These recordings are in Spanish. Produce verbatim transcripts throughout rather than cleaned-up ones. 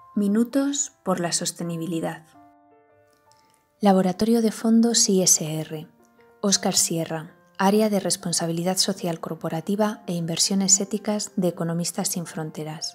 Minutos por la sostenibilidad. Laboratorio de Fondos I S R. Óscar Sierra, Área de Responsabilidad Social Corporativa e Inversiones Éticas de Economistas Sin Fronteras.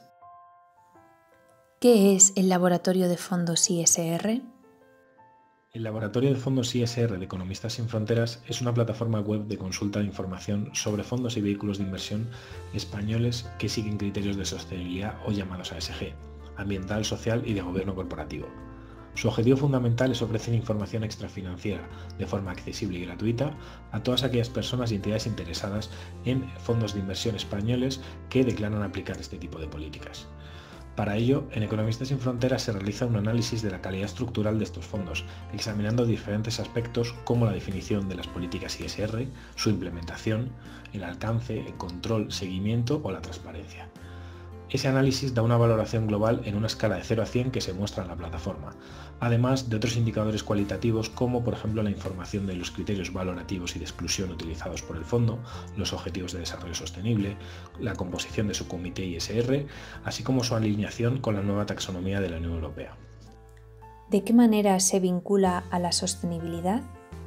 ¿Qué es el Laboratorio de Fondos I S R? El Laboratorio de Fondos I S R de Economistas Sin Fronteras es una plataforma web de consulta de información sobre fondos y vehículos de inversión españoles que siguen criterios de sostenibilidad o llamados A S G, ambiental, social y de gobierno corporativo. Su objetivo fundamental es ofrecer información extrafinanciera de forma accesible y gratuita a todas aquellas personas y entidades interesadas en fondos de inversión españoles que declaran aplicar este tipo de políticas. Para ello, en Economistas Sin Fronteras se realiza un análisis de la calidad estructural de estos fondos, examinando diferentes aspectos como la definición de las políticas I S R, su implementación, el alcance, el control, seguimiento o la transparencia. Ese análisis da una valoración global en una escala de cero a cien que se muestra en la plataforma, además de otros indicadores cualitativos como por ejemplo la información de los criterios valorativos y de exclusión utilizados por el fondo, los objetivos de desarrollo sostenible, la composición de su comité I S R, así como su alineación con la nueva taxonomía de la Unión Europea. ¿De qué manera se vincula a la sostenibilidad?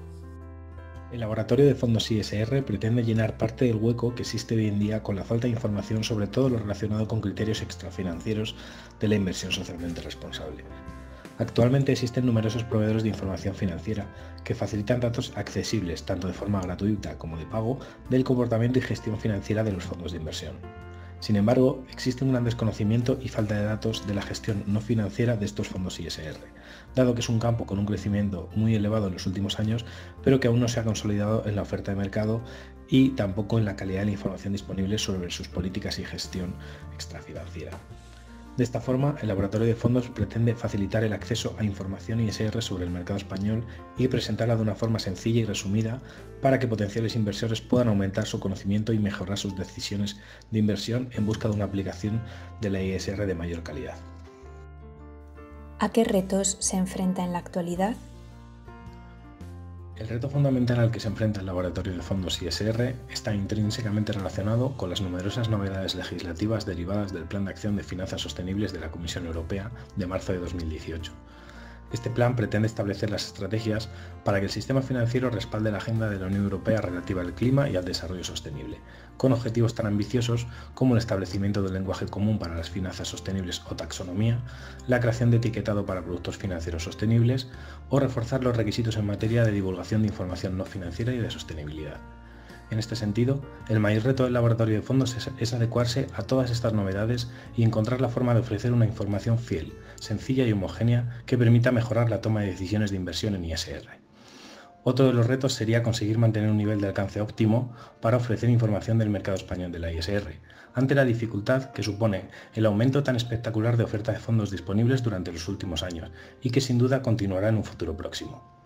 El Laboratorio de Fondos I S R pretende llenar parte del hueco que existe hoy en día con la falta de información sobre todo lo relacionado con criterios extrafinancieros de la inversión socialmente responsable. Actualmente existen numerosos proveedores de información financiera que facilitan datos accesibles, tanto de forma gratuita como de pago, del comportamiento y gestión financiera de los fondos de inversión. Sin embargo, existe un gran desconocimiento y falta de datos de la gestión no financiera de estos fondos I S R, dado que es un campo con un crecimiento muy elevado en los últimos años, pero que aún no se ha consolidado en la oferta de mercado y tampoco en la calidad de la información disponible sobre sus políticas y gestión extrafinanciera. De esta forma, el Laboratorio de Fondos pretende facilitar el acceso a información I S R sobre el mercado español y presentarla de una forma sencilla y resumida para que potenciales inversores puedan aumentar su conocimiento y mejorar sus decisiones de inversión en busca de una aplicación de la I S R de mayor calidad. ¿A qué retos se enfrenta en la actualidad? El reto fundamental al que se enfrenta el Laboratorio de Fondos I S R está intrínsecamente relacionado con las numerosas novedades legislativas derivadas del Plan de Acción de Finanzas Sostenibles de la Comisión Europea de marzo de dos mil dieciocho. Este plan pretende establecer las estrategias para que el sistema financiero respalde la agenda de la Unión Europea relativa al clima y al desarrollo sostenible, con objetivos tan ambiciosos como el establecimiento del lenguaje común para las finanzas sostenibles o taxonomía, la creación de etiquetado para productos financieros sostenibles o reforzar los requisitos en materia de divulgación de información no financiera y de sostenibilidad. En este sentido, el mayor reto del Laboratorio de Fondos es, es adecuarse a todas estas novedades y encontrar la forma de ofrecer una información fiel, sencilla y homogénea que permita mejorar la toma de decisiones de inversión en I S R. Otro de los retos sería conseguir mantener un nivel de alcance óptimo para ofrecer información del mercado español de la I S R, ante la dificultad que supone el aumento tan espectacular de oferta de fondos disponibles durante los últimos años y que sin duda continuará en un futuro próximo.